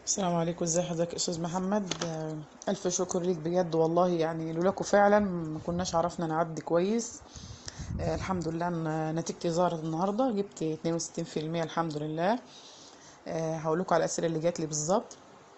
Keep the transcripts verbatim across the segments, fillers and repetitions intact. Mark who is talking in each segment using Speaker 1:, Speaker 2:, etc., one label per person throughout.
Speaker 1: السلام عليكم، ازي حضرتك يا استاذ محمد؟ آه، الف شكر ليك بجد والله، يعني لولاكوا فعلا ما كناش عرفنا نعدي كويس. آه، الحمد لله ان نتيجتي ظهرت النهارده، جبت اتنين وستين في المية الحمد لله. آه، هقول لكم على الاسئله اللي جات لي بالظبط.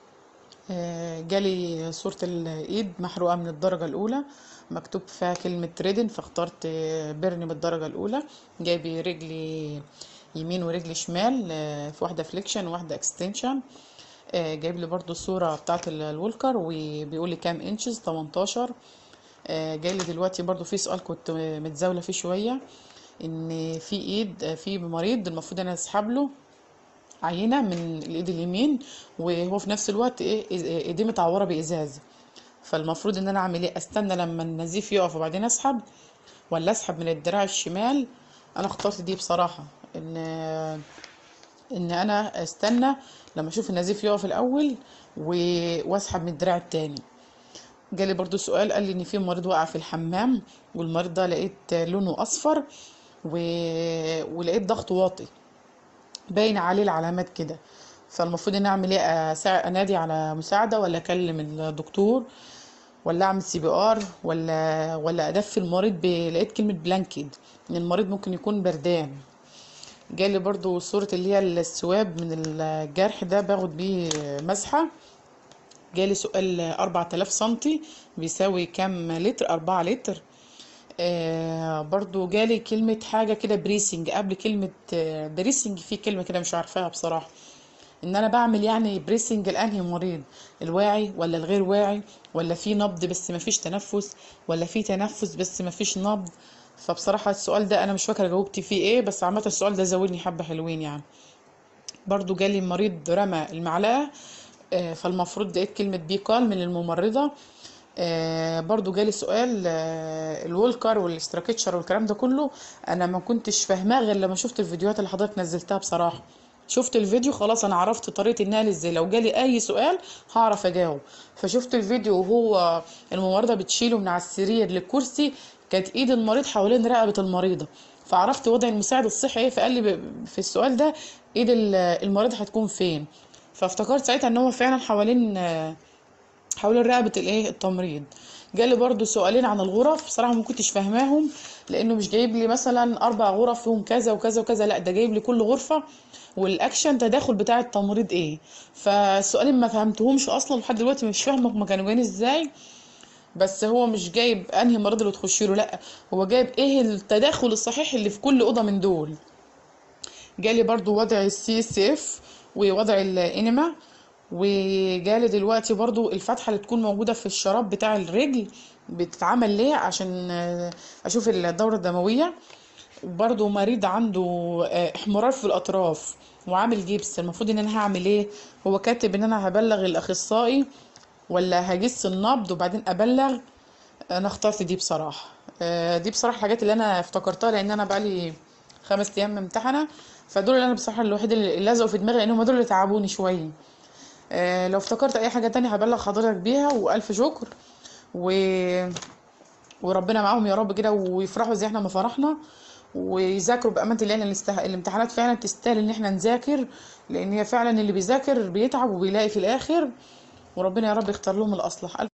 Speaker 1: آه، جالي صوره الايد محروقه من الدرجه الاولى، مكتوب فيها كلمه ريدن، فاخترت آه، بيرن من الدرجه الاولى. جايبي رجلي يمين ورجلي شمال، آه، في واحده فليكشن وواحده اكستنشن. آه، جايب لي برضو الصورة بتاعت ال- الولكر، وبيقول لي كام انشز، تمنتاشر. آه، جاي لي دلوقتي برضو في سؤال كنت متزاولة فيه شوية، ان في ايد، آه، في مريض المفروض انا اسحب له عينة من الايد اليمين، وهو في نفس الوقت ايه إز- ايديه متعورة بإزاز. فالمفروض ان انا اعمل ايه؟ استنى لما النزيف يقف وبعدين اسحب، ولا اسحب من الدراع الشمال؟ انا اخترت دي بصراحة، ان ان انا استنى لما اشوف النزيف يقف الاول و- واسحب من الدراع التاني. جالي برضو سؤال، قال لي ان في مريض وقع في الحمام، والمريض ده لقيت لونه اصفر و... ولقيت ضغطه واطي، باين عليه العلامات كده. فالمفروض ان اعمل ايه؟ أسا... انادي على مساعده، ولا اكلم الدكتور، ولا اعمل سي بي ار، ولا ولا ادفي المريض ب... لقيت كلمه بلانكيد، ان المريض ممكن يكون بردان. جالي برضو صورة اللي هي السواب من الجرح ده، باخد بيه مسحة. جالي سؤال، أربعة آلاف سنتي بيساوي كام لتر؟ أربعة لتر. آه برضو جالي كلمة حاجة كده بريسنج قبل كلمة آه بريسنج، في كلمة كده مش عارفاها بصراحة. ان انا بعمل يعني بريسنج لانهي مريض، الواعي ولا الغير واعي، ولا في نبض بس مفيش تنفس، ولا في تنفس بس مفيش نبض. فبصراحة السؤال ده انا مش فاكرة جاوبت فيه ايه، بس عامة السؤال ده زودني حبة حلوين يعني. برضو جالي مريض رمى المعلقة، آه، فالمفروض لقيت كلمة بي كال من الممرضة. آه، برضو جالي سؤال، آه، الولكر والاستراكتشر والكلام ده كله، انا ما كنتش فاهماه غير لما شفت الفيديوهات اللي حضرتك نزلتها بصراحة. شفت الفيديو خلاص انا عرفت طريقة النقل ازاي، لو جالي اي سؤال هعرف اجاوب. فشفت الفيديو وهو الممرضة بتشيله من على السرير للكرسي، كانت ايد المريض حوالين رقبة المريضة، فعرفت وضع المساعد الصحي ايه. فقال لي ب- في السؤال ده ايد ال- المريض هتكون فين. فافتكرت ساعتها ان هو فعلا حوالين حوالين رقبة الايه التمريض. جالي برضو سؤالين عن الغرف، بصراحة ما كنتش فاهماهم، لانه مش جايب لي مثلا اربع غرف فيهم كذا وكذا وكذا، لا ده جايب لي كل غرفة والاكشن تداخل بتاع التمريض ايه. فالسؤالين ما فهمتهمش اصلا لحد دلوقتي، مش فاهمه هما كانوا جايين ازاي. بس هو مش جايب انهي مريض اللي تخش له، لا هو جايب ايه التداخل الصحيح اللي في كل اوضه من دول. جالي برضو وضع السي اس اف ووضع الانما. وجالي دلوقتي برضو الفتحة اللي تكون موجودة في الشراب بتاع الرجل بتتعمل ليه، عشان آه، اشوف الدورة الدموية. وبرضو مريض عنده آه، احمرار في الاطراف وعامل جبس، المفروض ان انا هعمل ايه؟ هو كاتب ان انا هبلغ الاخصائي، ولا هجس النبض وبعدين ابلغ. انا اخترت دي بصراحه. آه، دي بصراحه الحاجات اللي انا افتكرتها، لان انا بقالي خمس ايام ممتحنه، فدول اللي انا بصراحه الوحيد اللي لزقوا في دماغي، لان هم دول اللي تعبوني شويه. آه، لو افتكرت اي حاجه تانية هبلغ حضرتك بيها، والف شكر. و... وربنا معاهم يا رب كده، ويفرحوا زي احنا ما فرحنا، ويذاكروا بأمانة الله، لأن الاست- الامتحانات فعلا تستاهل ان احنا نذاكر، لان هي فعلا اللي بيذاكر بيتعب وبيلاقي في الاخر. وربنا يا رب يختار لهم الاصلح.